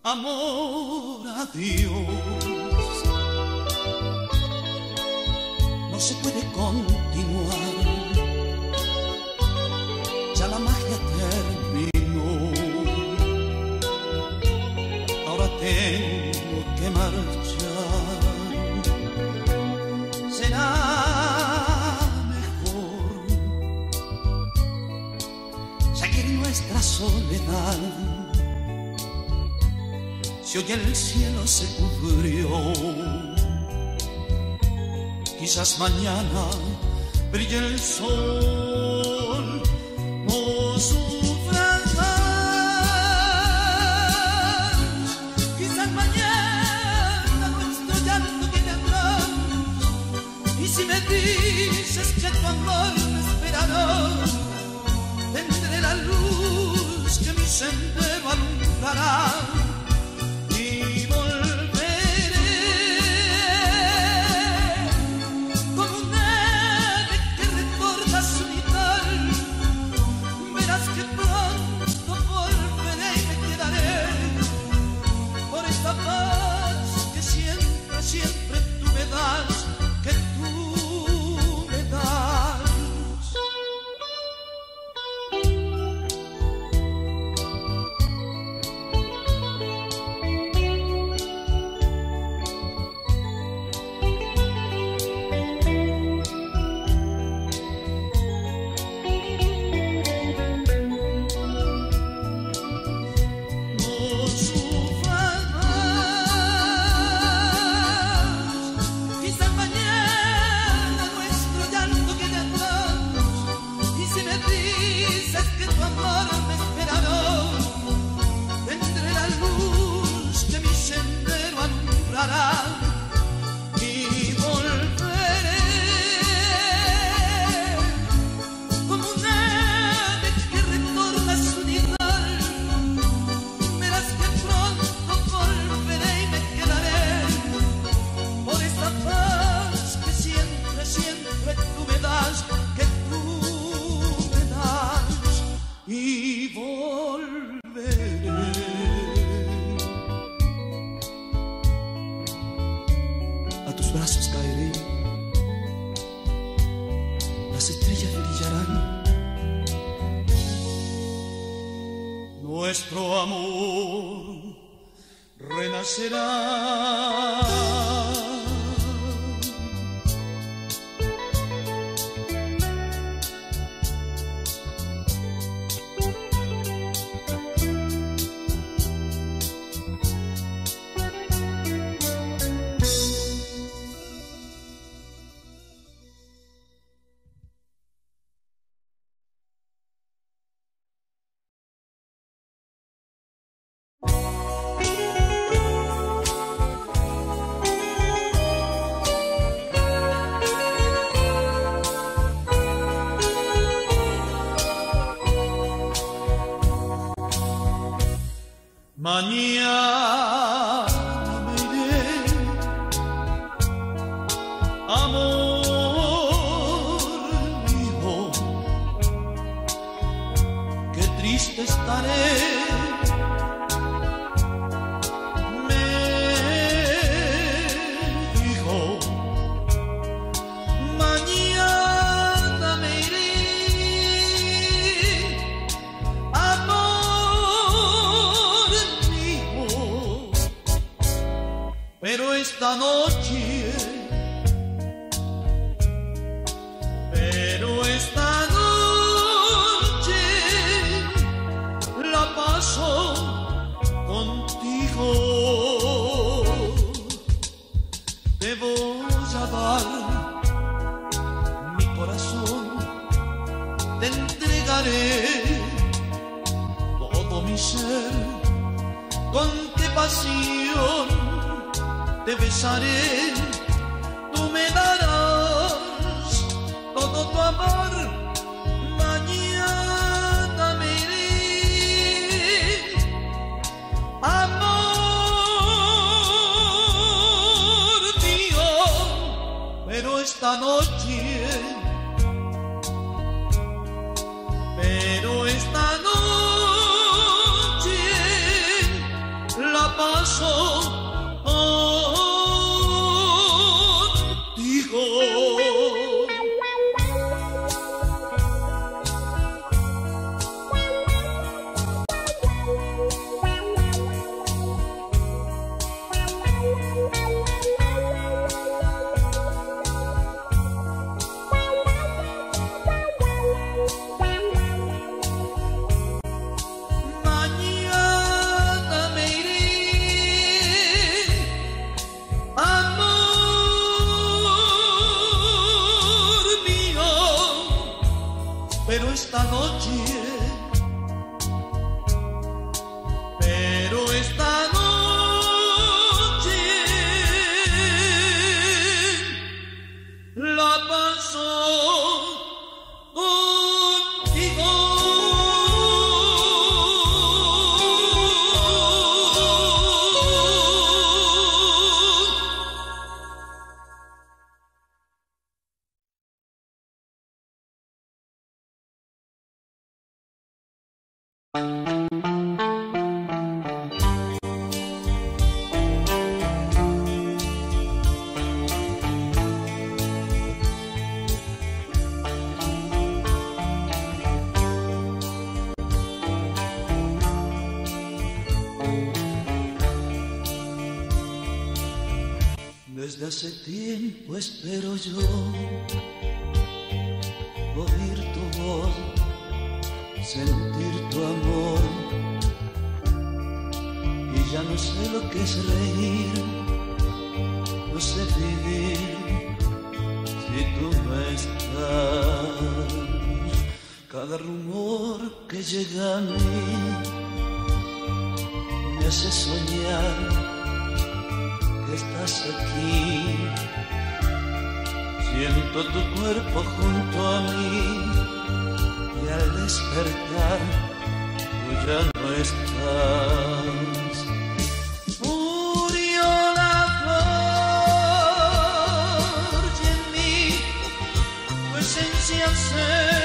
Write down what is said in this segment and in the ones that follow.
amor a Dios. No se puede continuar, ya la magia terminó. Ahora tengo que marchar. Será mejor seguir nuestra soledad. Si hoy el cielo se cubrió, quizás mañana brille el sol. No sufras más, quizás mañana nuestro llanto tiene atrás. Y si me dices que tu amor me esperará, tendré la luz que mi sendero alumbrará. Siempre tú me das, que tú me das. Nuestro amor renacerá. Mañana me iré, amor mío, qué triste estaré. Me dijo, mañana me iré. Pero esta noche la paso contigo. Te voy a dar mi corazón, te entregaré todo mi ser. Con qué pasión te besaré, tú me darás todo tu amor. Mañana me iré, amor mío, pero esta noche la esta noche, pero esta noche la paso contigo. Desde hace tiempo espero yo oír tu voz, sentir tu amor, y ya no sé lo que es reír, no sé vivir si tú no estás. Cada rumor que llega a mí me hace soñar que estás aquí. Siento tu cuerpo junto a mí y al despertar tú ya no estás. Murió la flor y en mí tu esencia se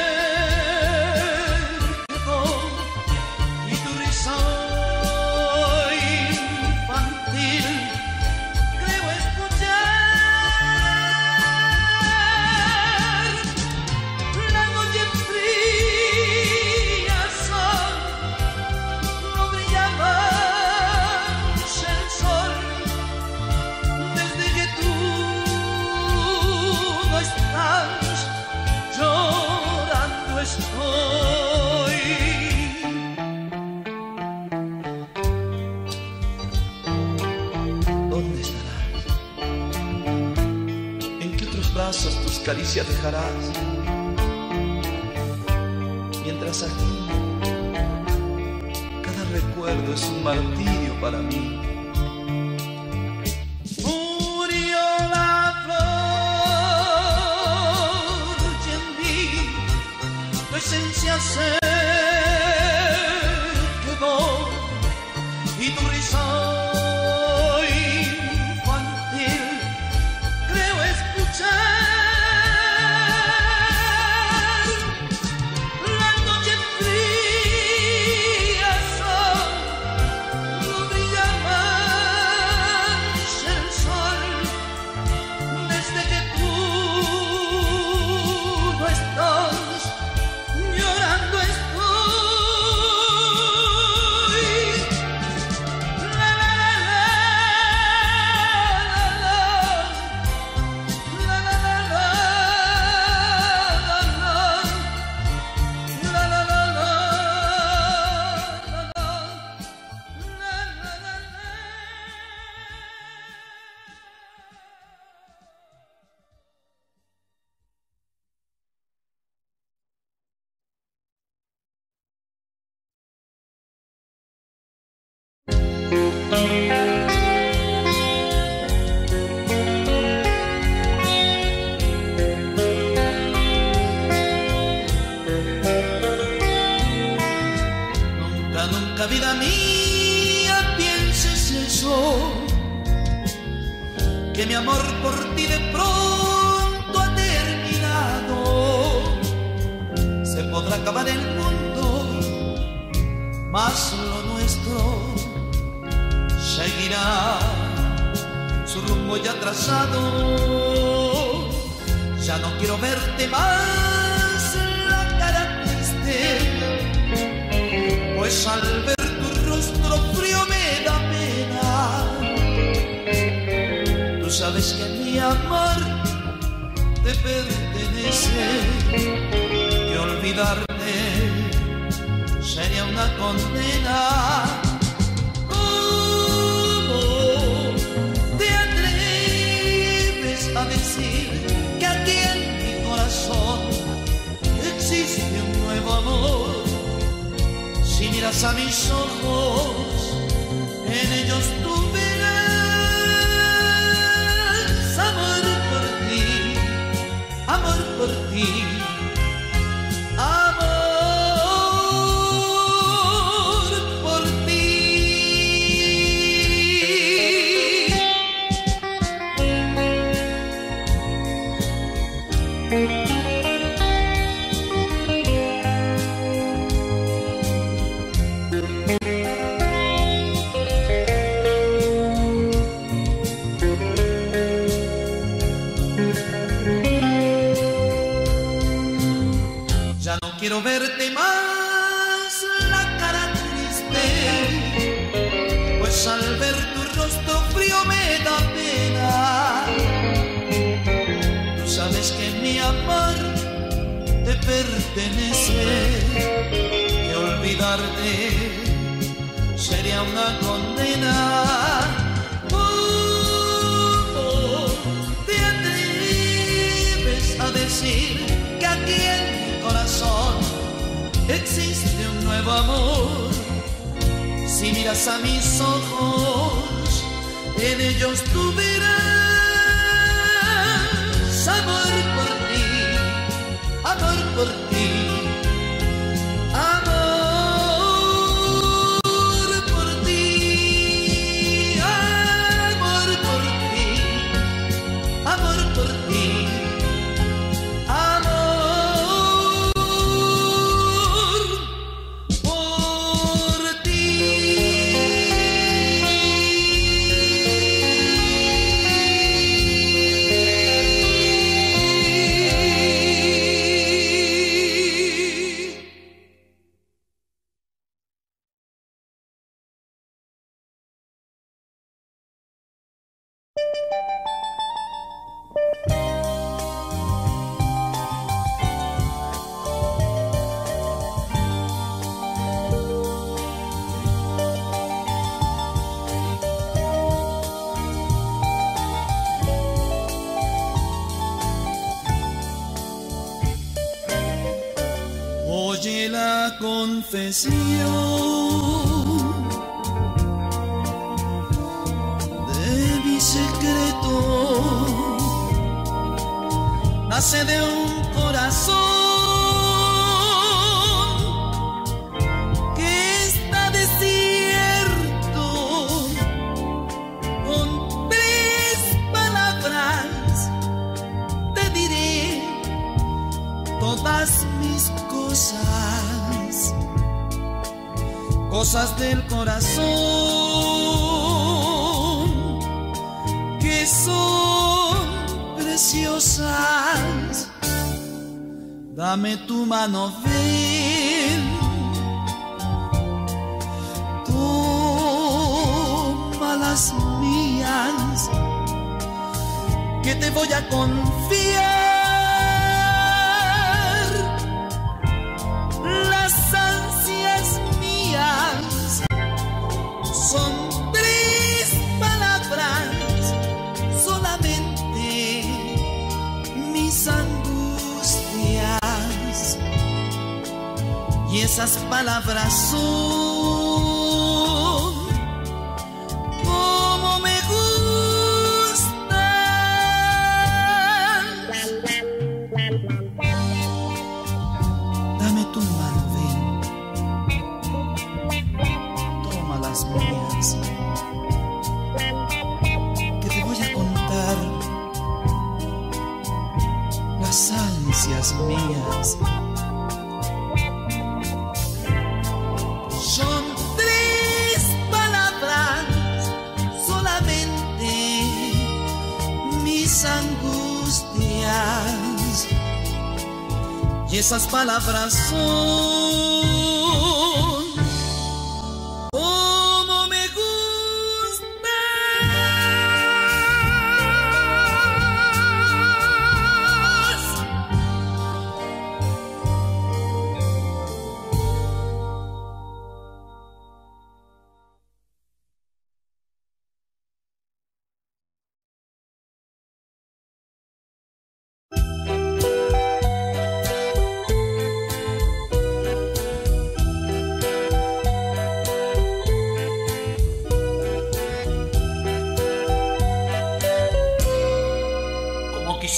quedó y tu risa infantil creo escuchar. La noche fría son, no brillaba el sol. Desde que tú no estás, llorando estoy. ¿Dónde estarás? ¿En qué otros brazos tus caricias dejarás? Mientras aquí cada recuerdo es un martirio para mí. Murió la flor y en mí tu esencia se quedó y tu risa infantil creo escuchar. Las noches frías son, no brilla más el sol. Desde que tú no estás, llorando estoy. La la la la la la la la la la la la la. Nunca, nunca, vida mía, pienses eso, que mi amor por ti de pronto ha terminado. Se podrá acabar el mundo, mas lo nuestro seguirá su rumbo ya trazado. Ya no quiero verte más la cara triste, pues al ver tu rostro frío me da pena. Tú sabes que mi amor te pertenece, que olvidarte sería una condena. ¿Cómo te atreves a decir que aquí en mi corazón existe un nuevo miras a mis ojos, en ellos tú verás amor por ti, amor por ti, amor por ti. Quiero verte más la cara triste, pues al ver tu rostro frío me da pena. Tú sabes que mi amor te pertenece, que olvidarte sería una condena. ¿Cómo te atreves a decir que aquí en corazón existe un nuevo amor? Si miras a mis ojos, en ellos tú verás amor por ti, amor por ti, amor por ti, amor por ti, amor por ti. Oye la confesión de mi secreto, nace de un corazón que está desierto. Con tres palabras te diré todas mis cosas del corazón que son preciosas. Dame tu mano, ven, toma las mías, que te voy a confiar. Son tres palabras, solamente mis angustias. Y esas palabras son como me gustan. Dame tu mano, ven, toma las mías, que te voy a contar las ansias mías. Son tres palabras, solamente mis angustias. Y esas palabras son como me gustas.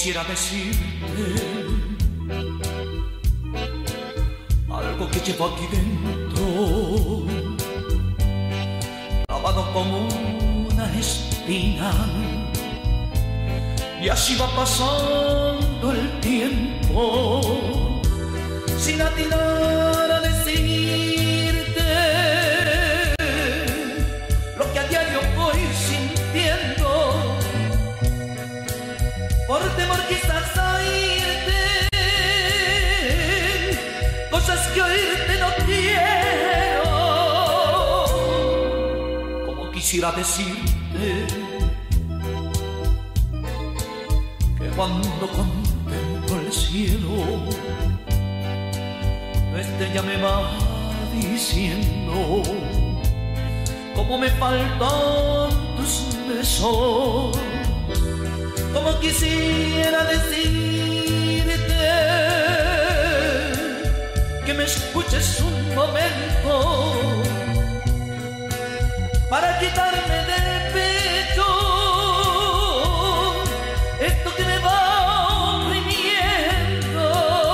quisiera decirte algo que llevo aquí dentro, clavado como una espina, y así va pasando el tiempo sin atinar a decirte lo que a diario voy sintiendo, por temor quizás a irte, cosas que oírte no quiero, como quisiera decirte que cuando contemplo el cielo, tu estrella me va diciendo cómo me faltan tus besos, como quisiera decirte que me escuches un momento para quitarme del pecho esto que me va oprimiendo.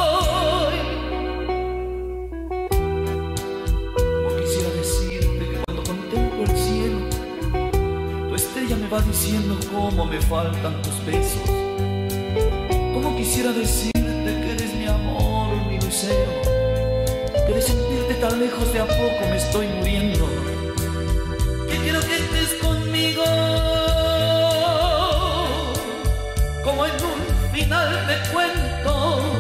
Como quisiera decirte que cuando contemplo el cielo, tu estrella me va diciendo cómo me faltan tus besos. Como quisiera decirte que eres mi amor, mi lucero, que de sentirte tan lejos de a poco me estoy muriendo, que quiero que estés conmigo como en un final de cuentos.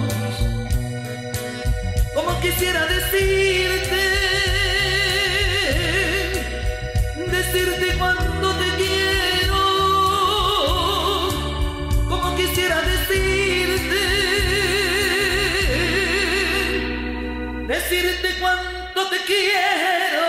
Como quisiera decirte cuánto te quiero, como quisiera decirte cuánto te quiero.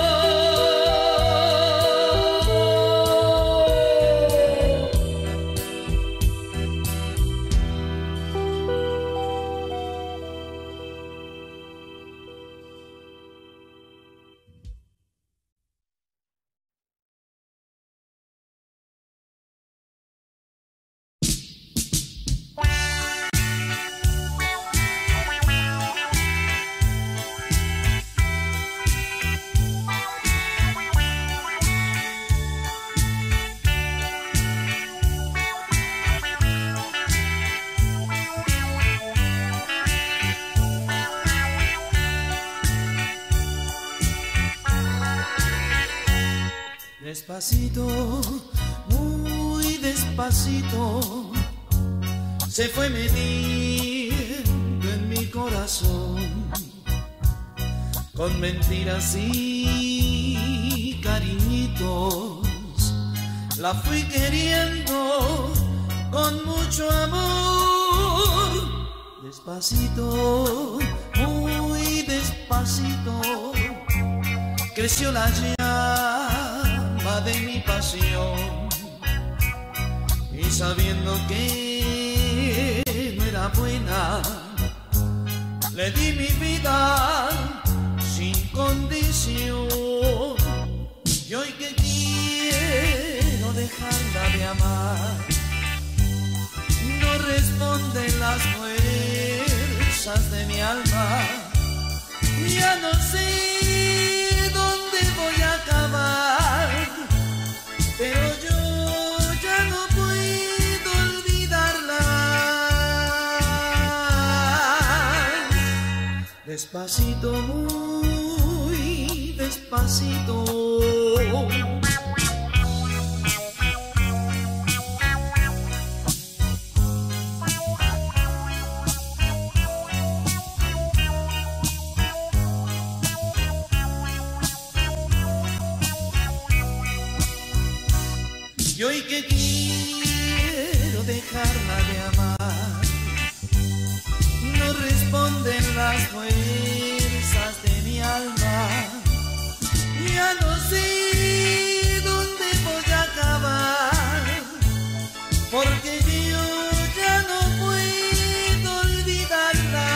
Despacito, muy despacito, se fue metiendo en mi corazón, con mentiras y cariñitos, la fui queriendo con mucho amor. Despacito, muy despacito, creció la llama de mi pasión, y sabiendo que no era buena, le di mi vida sin condición. Y hoy que quiero dejarla de amar, no responden las fuerzas de mi alma. Ya no sé dónde voy a acabar, pero yo ya no puedo olvidarla. Despacito, muy despacito, y hoy que quiero dejarla de amar, no responden las fuerzas de mi alma. Ya no sé dónde voy a acabar, porque yo ya no puedo olvidarla.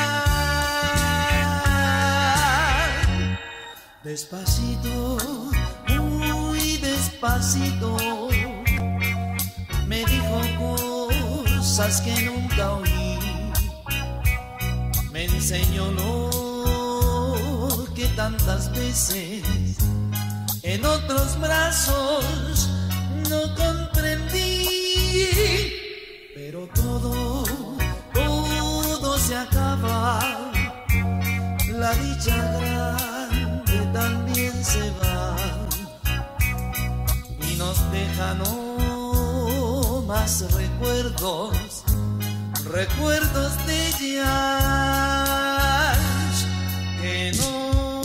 Despacito, muy despacito, me dijo cosas que nunca oí. Me enseñó lo que tantas veces en otros brazos no comprendí. Pero todo se acaba, la dicha grande también se va y nos deja no más recuerdos de ellas que no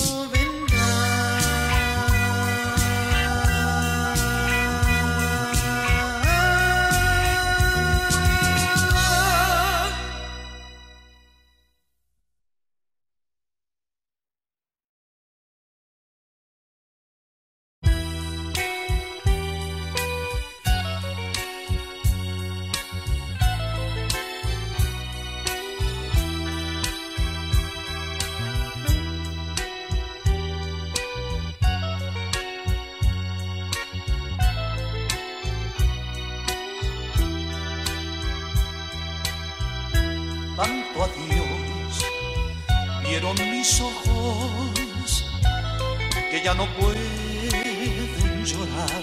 tanto adiós vieron mis ojos que ya no pueden llorar.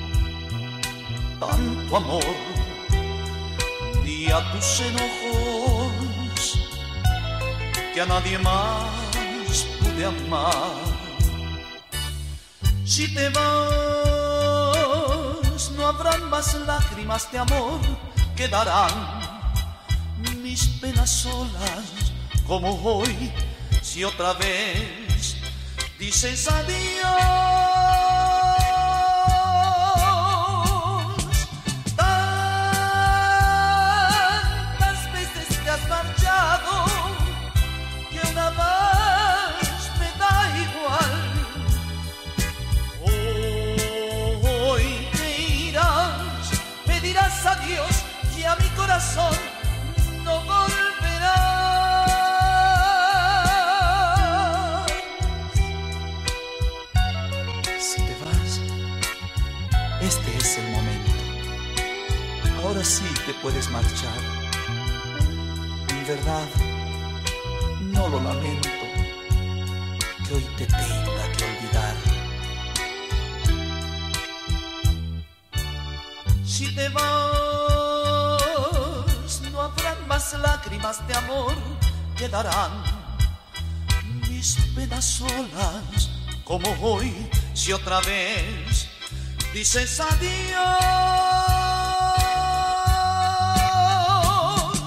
Tanto amor di a tus enojos que a nadie más pude amar. Si te vas, no habrán más lágrimas de amor, quedarán mis penas solas como hoy. Si otra vez dices adiós, tantas veces te has marchado que una más me da igual. Hoy te irás, me dirás adiós y a mi corazón no volverá. Si te vas, este es el momento. Ahora sí te puedes marchar. En verdad, no lo lamento que hoy te tenga que olvidar. Si te vas, no habrán más lágrimas de amor, quedarán mis penas solas como hoy. Si otra vez dices adiós,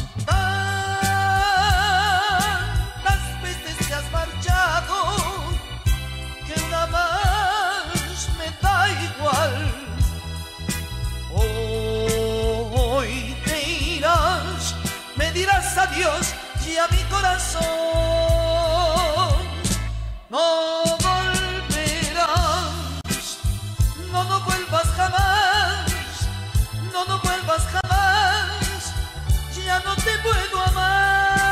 tantas veces te has marchado que una más me da igual. Hoy te irás, me dirás adiós y a mi corazón no volverás. No vuelvas jamás, no vuelvas jamás, ya no te puedo amar.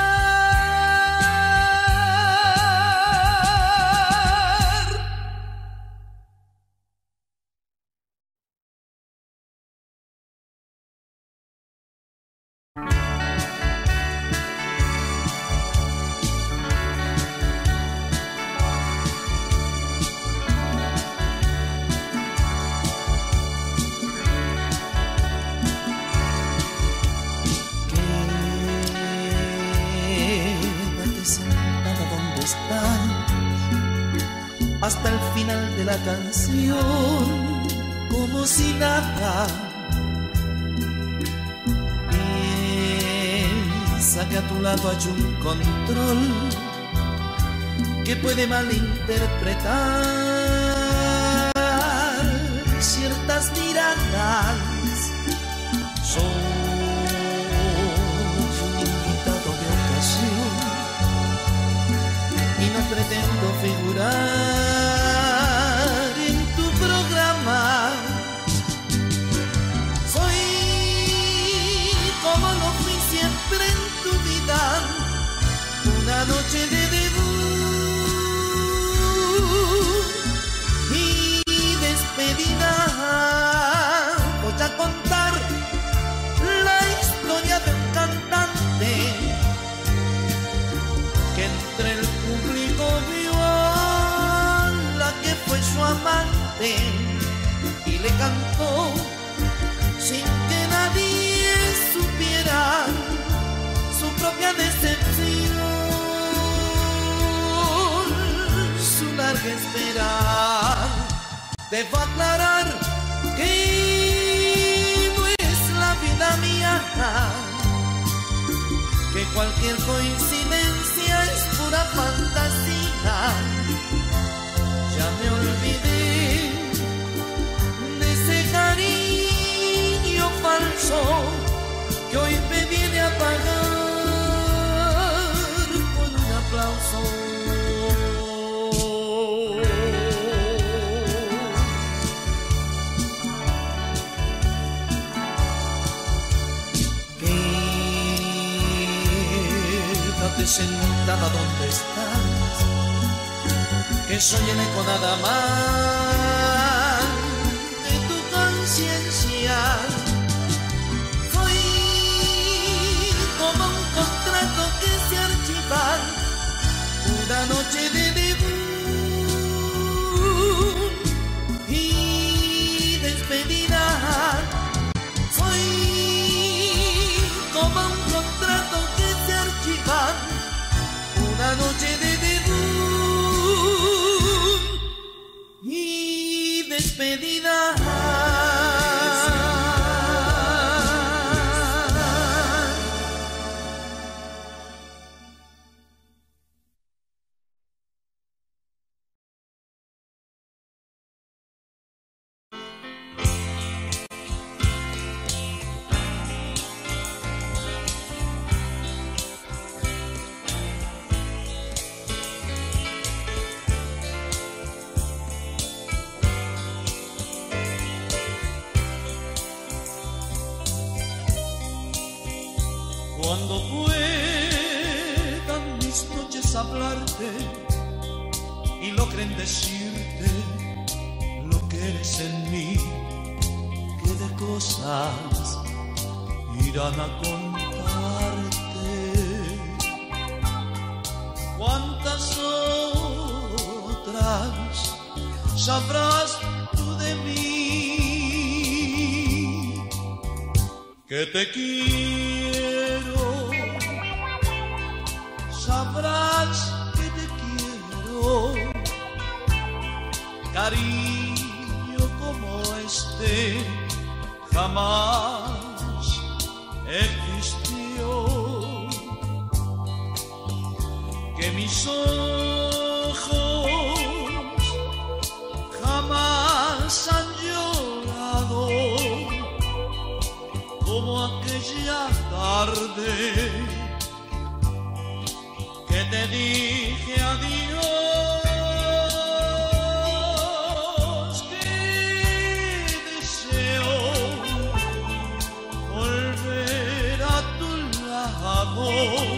Hasta el final de la canción, como si nada. Piensa que a tu lado hay un control que puede malinterpretar ciertas miradas. Soy un invitado de ocasión y no pretendo figurar en tu programa. Soy como lo fui siempre en tu vida, una noche de debut y despedida. Voy a contar la historia parte y le cantó sin que nadie supiera su propia decepción, su larga espera. Debo aclarar que no es la vida mía, que cualquier coincidencia es pura fantasía. Ya me olvidé de ese cariño falso que hoy me viene a pagar con un aplauso. Sentada donde estás, que soñé con nada más de tu conciencia. Soy como un contrato que se archiva, una noche de debut y despedida. Soy como un contrato que se archiva, una noche de debut y despedida. Cuando puedan mis noches hablarte y logren decirte lo que eres en mí, que de cosas irán a contarte. ¿Cuántas otras sabrás tú de mí? Que te quiero, sabrás que te quiero, cariño como este jamás existió, que mis ojos jamás han llorado como aquella tarde que te dije adiós, que deseo volver a tu lado,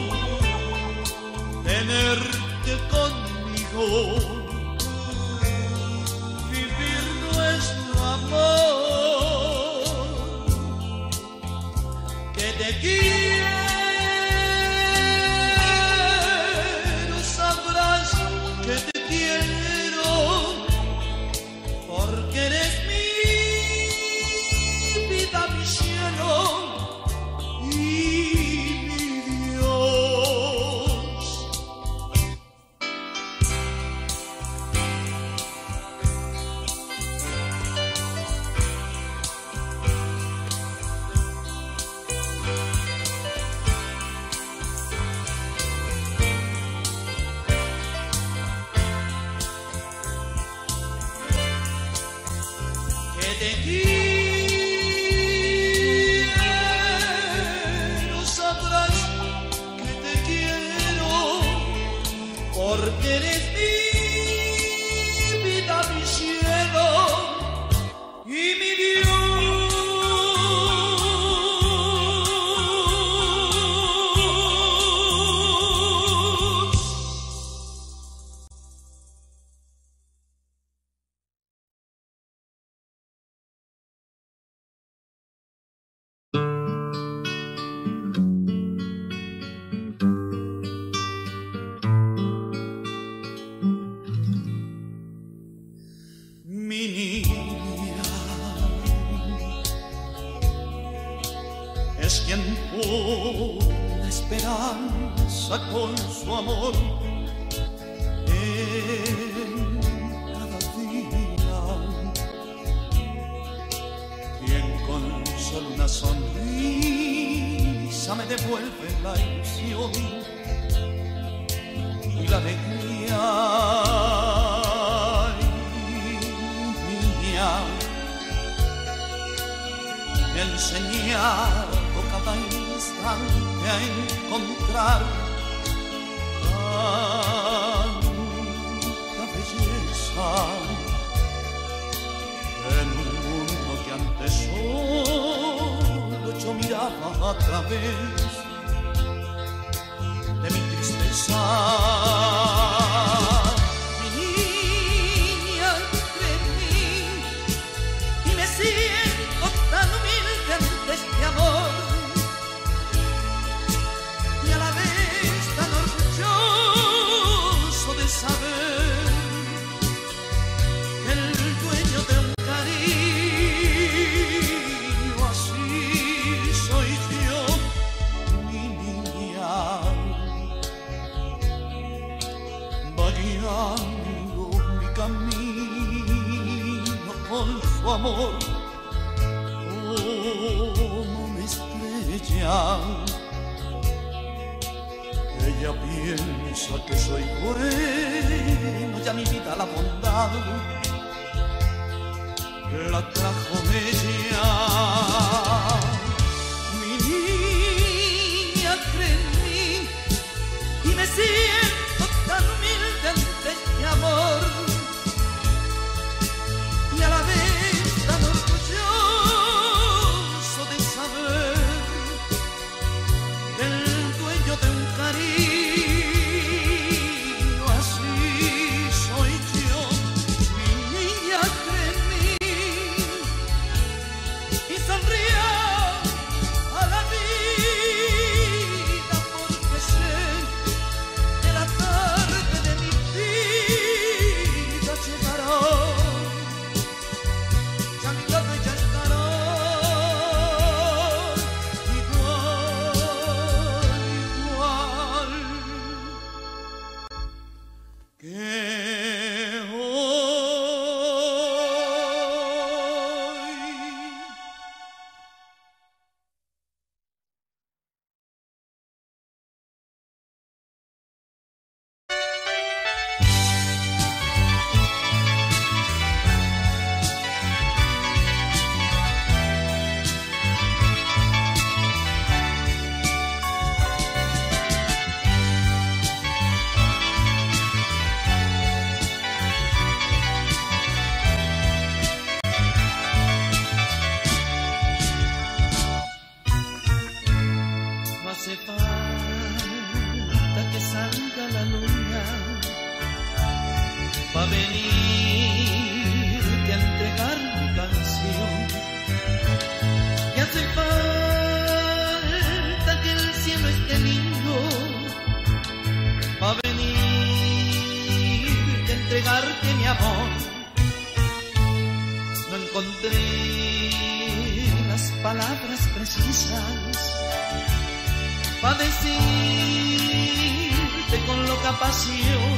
tenerte conmigo, vivir nuestro amor, que te quiero. Que te quiero, porque eres mi vida, mi cielo y mi Dios. Te quiero, sabrás que te quiero, porque eres mi vida, mi cielo y mi Dios. piensa con su amor en cada día. Quien con solo una sonrisa me devuelve la ilusión y la alegría. Ay, niña, me ha enseñado cada instante a encontrar tanta belleza en un mundo que antes solo yo miraba a través de mi tristeza. Mi niña, cree en mí y me siento tan humilde ante este amor, y a la vez tan orgulloso de saber que el dueño de un cariño así soy yo, mi niña, guiando mi camino con su amor como una estrella. Ella piensa que soy bueno, ya mi vida la bondad la trajo ella. Mi niña, cree en mí y me siento tan humilde ante este amor, y a la vez tan orgulloso de saber del dueño de un cariño así soy yo. Mi niña, cree en mí y sonríe a la vida, porque sé que la tarde de mi vida llegará. Ya mi lado ya estará igual que hoy. No hace falta que salga la luna pa' venirte a entregar mi canción. Y hace falta que el cielo esté lindo pa' venirte a entregarte mi amor. No encontré las palabras precisas pa' decirte con loca pasión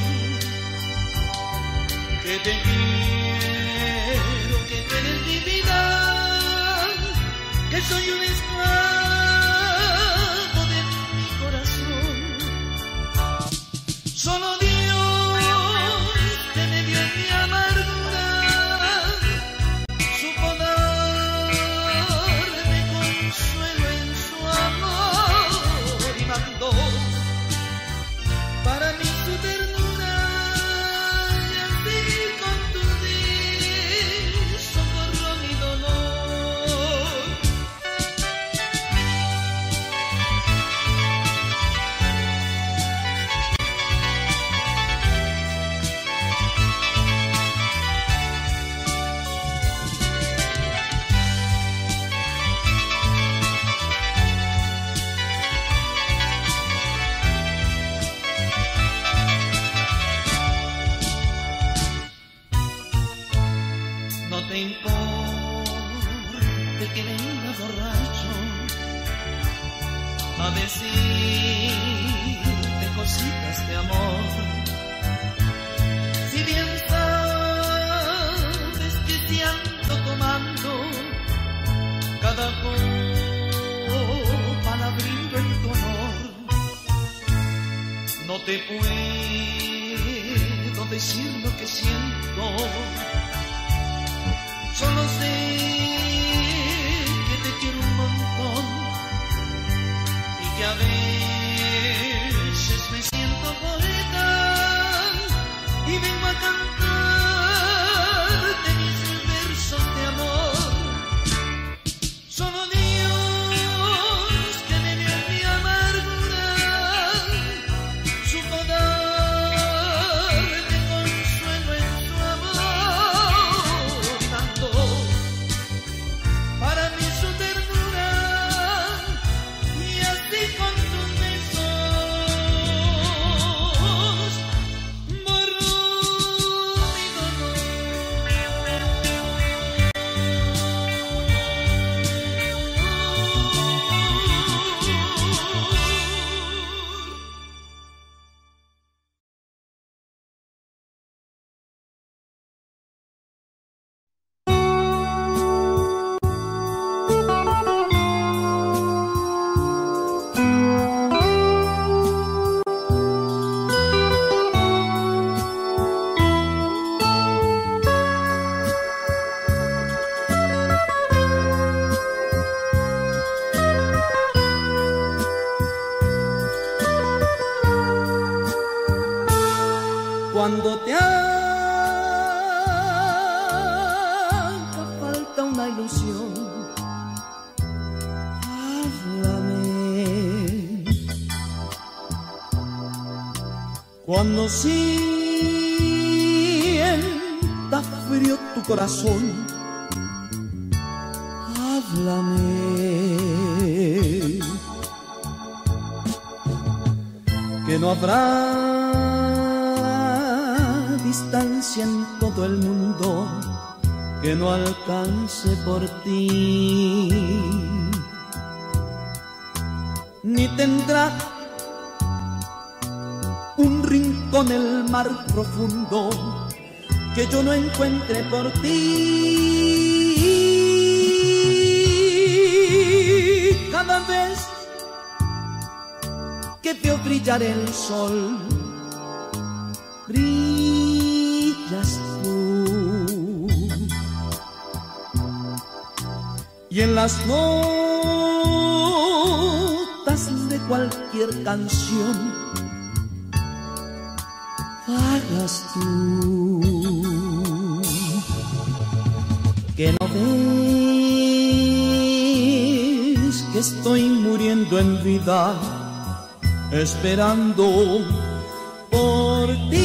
que te quiero, que tú eres mi vida, que soy un esclavo de mi corazón. Solo Dios que me dio en mi amargura supo darme consuelo en su amor y mandó para mí su ternura, y así con tu socorro mi dolor. te importe que venga borracho a decirte necesitas de amor. Si bien sabes que te ando tomando cada copa la brindo en tu honor, no te puedo decir lo que siento, solo sé que te quiero un montón y que a veces me siento poeta y vengo a cantarte mis versos de amor. Solo Dios que me dio mi amargura supo darme consuelo en su amor, dando para mí su ternura y así con tus besos borró mi dolor. Cuando te haga falta una ilusión, háblame. Cuando sienta frío tu corazón, háblame. Que no habrá distancia en todo el mundo que no alcance por ti, ni tendrá un rincón en el mar profundo que yo no encuentre por ti. Cada vez que veo brillar el sol, brillas tú, y en las notas de cualquier canción vagas tú. Que no ves que estoy muriendo en vida, esperando por ti.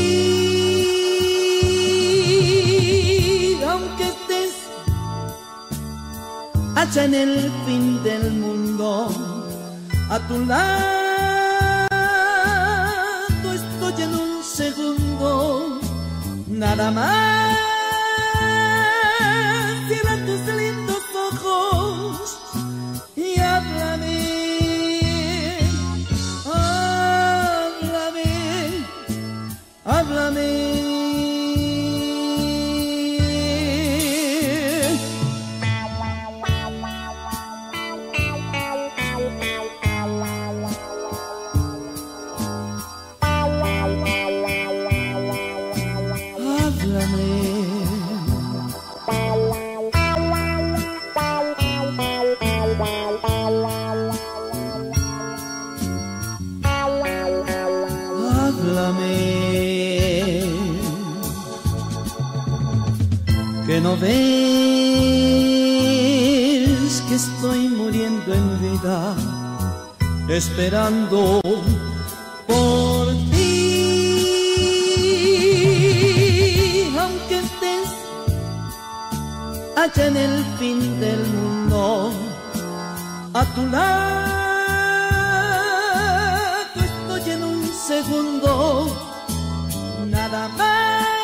Allá en el fin del mundo, a tu lado estoy en un segundo, nada más. Cierra tus lindos ojos y háblame, háblame, háblame. Que no ves que estoy muriendo en vida, esperando por ti. Aunque estés allá en el fin del mundo, a tu lado estoy en un segundo, nada más.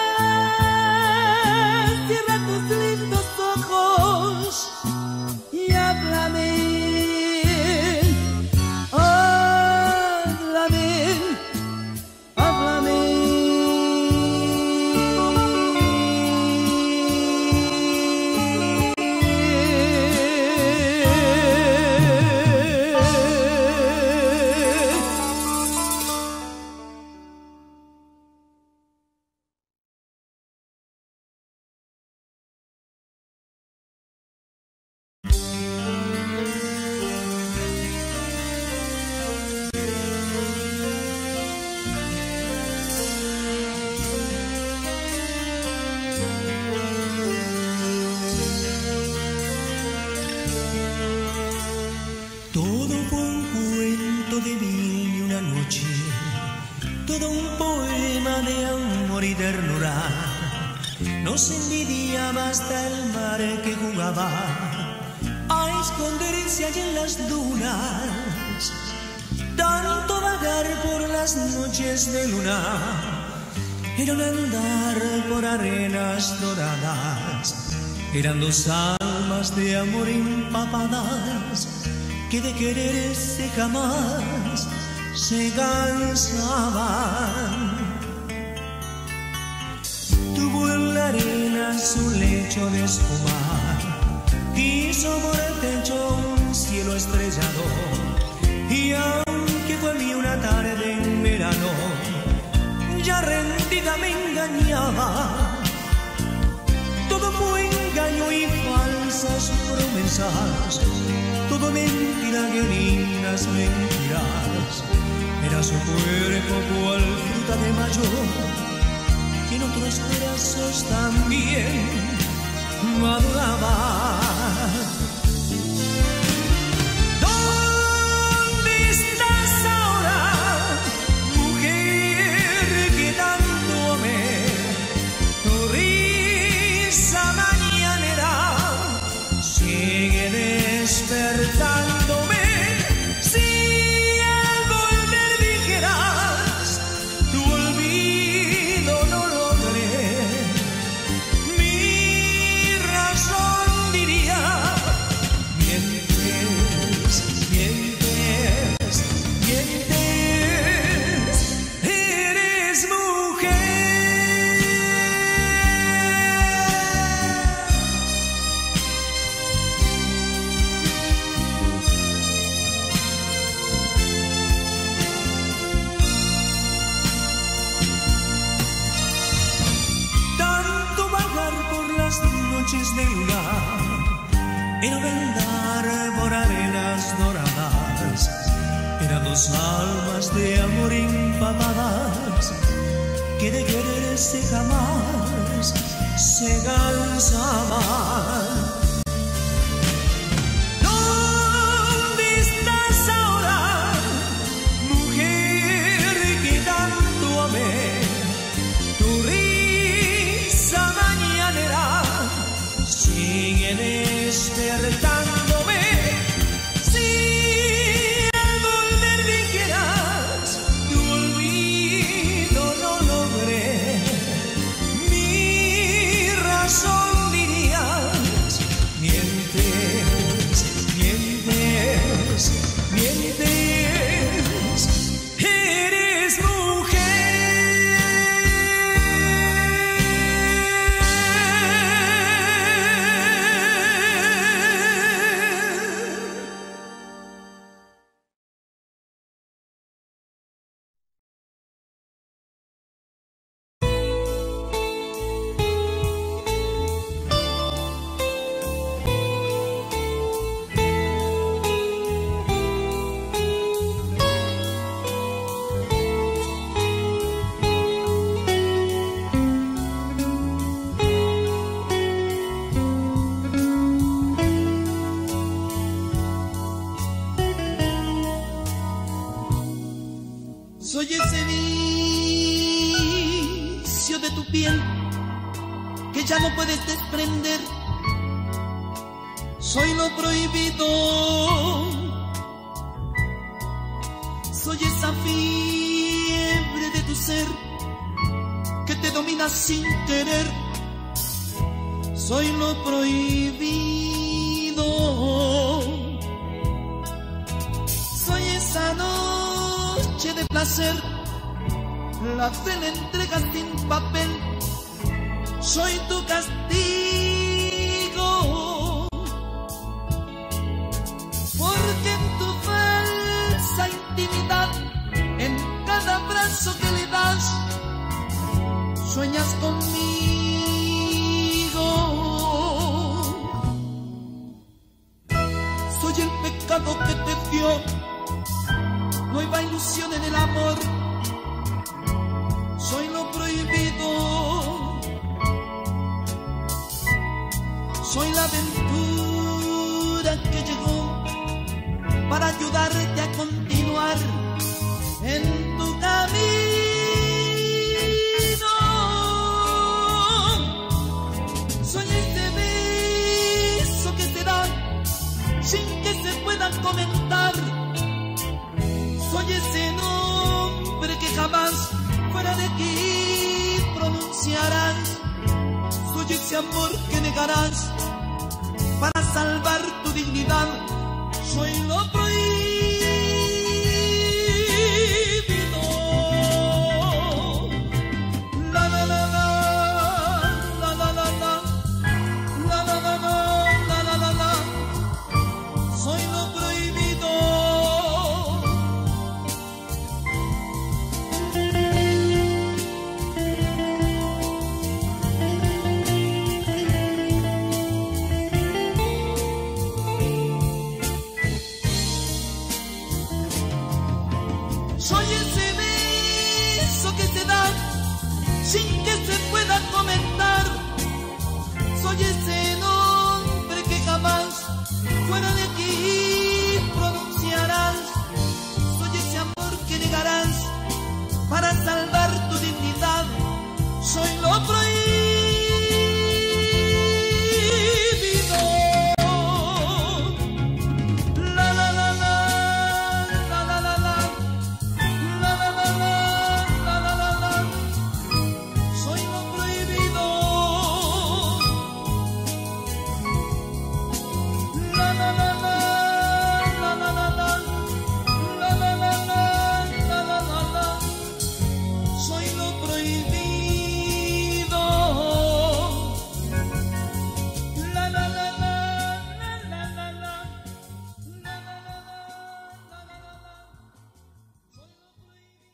Cierra tus lindos ojos y háblame, háblame, Nos envidiaba hasta el mar que jugaba a esconderse allí en las dunas. Tanto vagar por las noches de luna era un andar por arenas doradas. Eran dos almas de amor empapadas que de quererse jamás se cansaban. Tuvo en la arena su lecho de espuma, quiso por el techo un cielo estrellado, y aunque fue mí una tarde en verano, ya rendida me engañaba. Todo fue engaño y falsas promesas, todo mentira que lindas mentiras. Era su cuerpo cual fruta de mayo, que en otros brazos también maduraba. ¿Dónde estás ahora, mujer que tanto amé? Tu risa mañanera sigue despertándome. Si al volver dijeras tu olvido no logré, mi razón diría: mientes, mientes, mientes, eres mujer. Tanto vagar por las noches de luna era andar por arenas doradas. Eran dos almas de amor empapadas que de quererse jamás se cansaban. ¿Dónde estás ahora, mujer que tanto amé? Tu risa mañanera sigue despertándome. Si al volver dijeras tu olvido no logré, mi razón dirías: mientes, mientes, mientes, eres Soy ese vicio de tu piel que ya no puedes desprender. Soy lo prohibido. Soy esa fiebre de tu ser que te domina sin querer. Soy lo prohibido. Soy esa noche de placer, la de la entrega sin papel. Soy tu castigo, porque en tu falsa intimidad, en cada abrazo que le das, sueñas conmigo. Soy el pecado que te dio nueva ilusión en el amor. Soy lo prohibido. Soy la aventura que llegó para ayudarte a continuar en tu camino. pronunciarás. Soy ese amor que negarás para salvar tu dignidad. Soy lo prohibido. La la la la, la la la la, la la la la, la la la la. Soy lo prohibido. Soy ese beso que se da sin que se pueda comentar. Soy ese nombre que jamás fuera de aquí pronunciarás. Soy ese amor que negarás para salvar tu dignidad. Soy lo prohibido. La la la la, la la la la, la la la la, la la la la. Soy lo prohibido. La la la la, la la la la, la la la la, la la la la. Soy lo prohibido. La la la la, la la la la, la la la la, la la la la. Soy lo prohibido.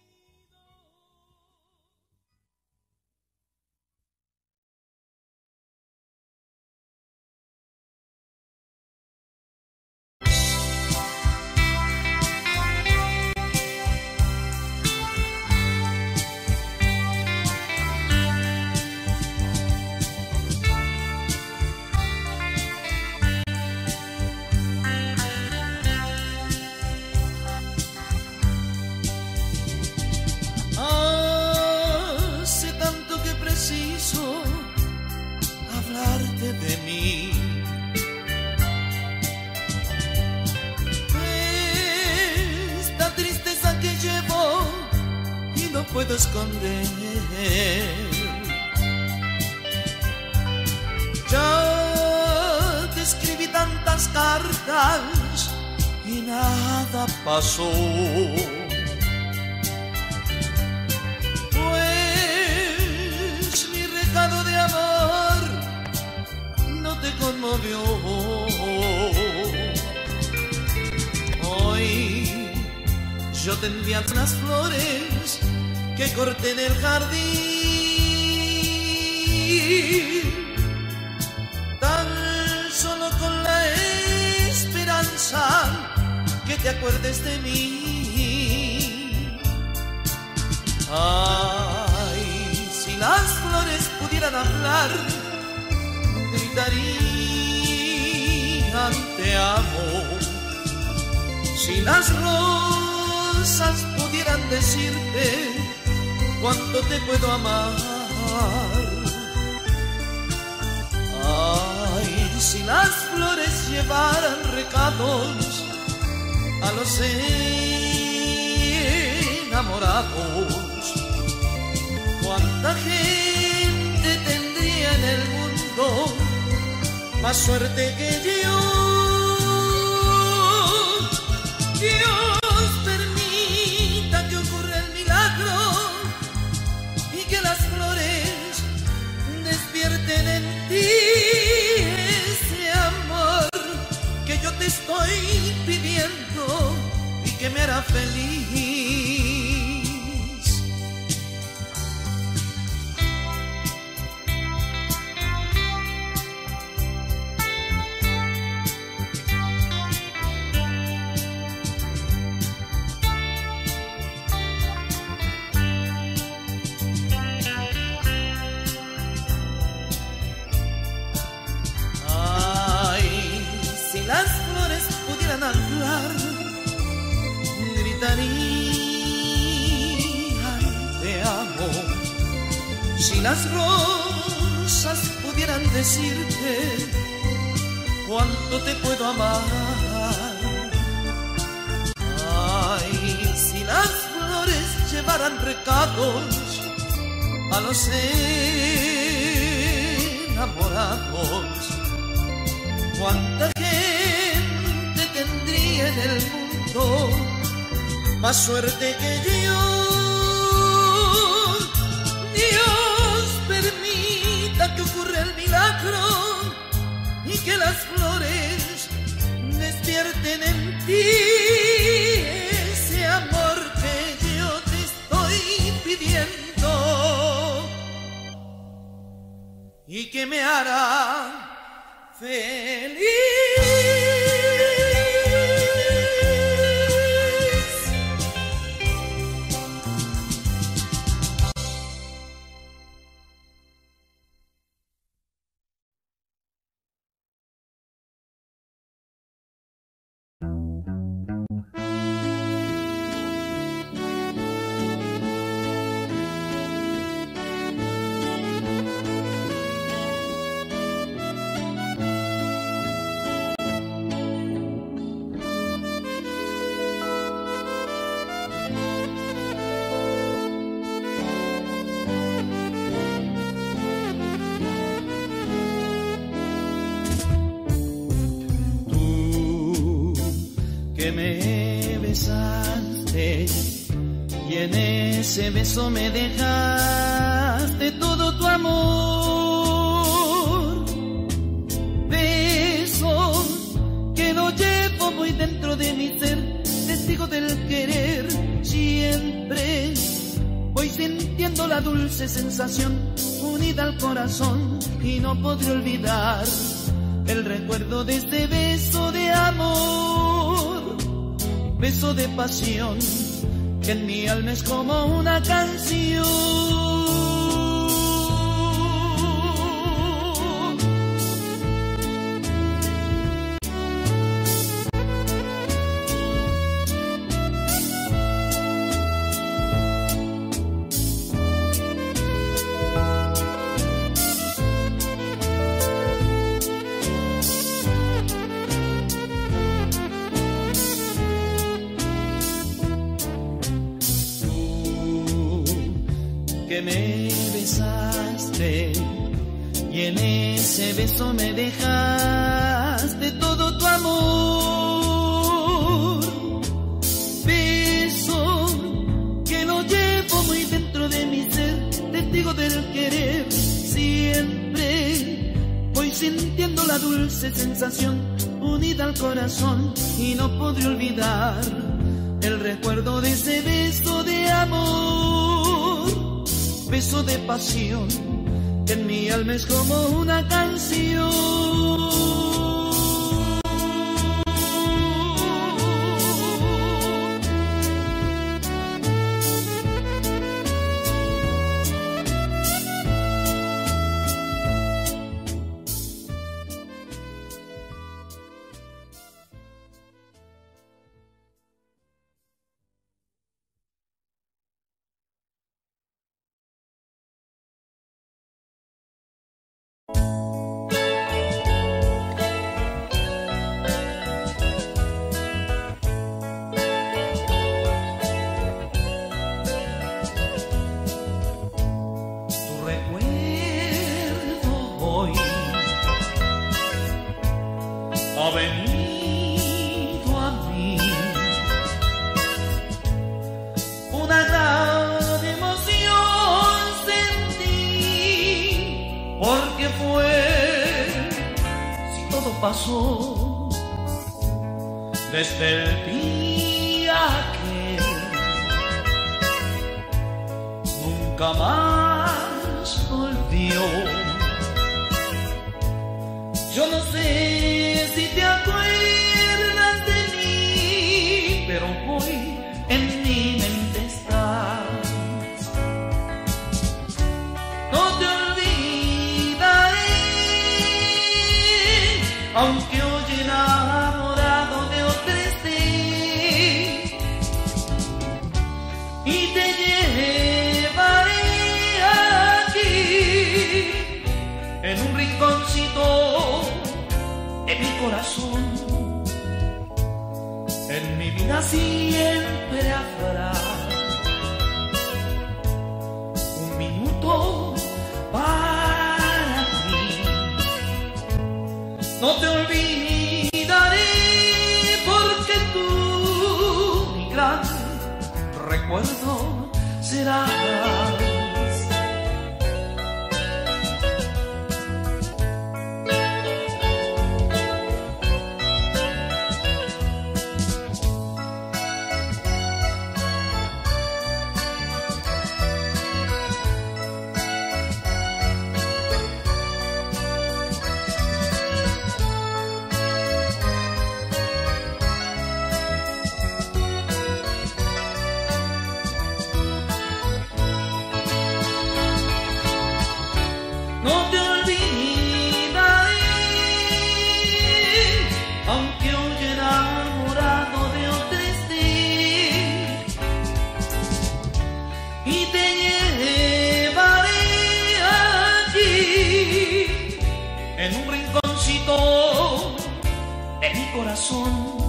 Hace tanto que preciso hablarte de mí. Esta tristeza que llevo y no puedo esconder. Ya te escribí tantas cartas y nada pasó. Pues mi recado de amor no te conmovió. Hoy yo te envío unas flores que corté en el jardín, tan solo con la esperanza que te acuerdes de mí. Ay, si las flores pudieran hablar, gritarían te amo. Si las rosas pudieran decirte cuánto te puedo amar. Ay, si las flores llevaran recados a los enamorados, cuánta gente tendría en el mundo más suerte que yo. Dios permita que ocurra el milagro y que las flores despierten en ti ese amor que yo te estoy pidiendo y que me hará feliz. Las flores pudieran hablar, gritarían te amo. Si las rosas pudieran decirte cuánto te puedo amar. Ay, si las flores llevaran recados a los enamorados. Cuánta gente tendría en el mundo más suerte que yo. Dios permita que ocurra el milagro y que las flores despierten en ti ese amor que yo te estoy pidiendo y que me hará feliz. Que me besaste y en ese beso me dejaste todo tu amor. Beso que lo llevo muy dentro de mi ser, testigo del querer. Siempre voy sintiendo la dulce sensación unida al corazón y no podré olvidar el recuerdo de este beso de amor, beso de pasión, que en mi alma es como una canción. Que me besaste y en ese beso me dejaste todo tu amor. Beso que lo llevo muy dentro de mi ser, testigo del querer. Siempre voy sintiendo la dulce sensación unida al corazón y no podré olvidar el recuerdo de ese beso de amor, beso de pasión, que en mi alma es como una canción. Ha venido a mí una gran emoción sentí, porque fue, si todo pasó desde el día que nunca más volvió. Yo no sé si te acuerdas de mí, pero hoy en mi mente estás. No te olvidaré, aunque hoy enamorado de otra esté, y te llevaré aquí en un rinconcito en mi corazón. En mi vida siempre habrá un minuto No te olvidaré porque tú mi gran recuerdo serás. No te olvidaré, aunque hoy enamorado de otra esté, y te llevaré allí, en un rinconcito de mi corazón.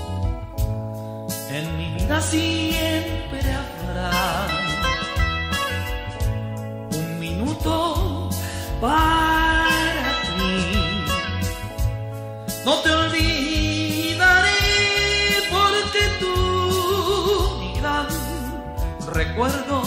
En mi vida siempre habrá un minuto para ti. No te olvidaré porque tú mi gran recuerdo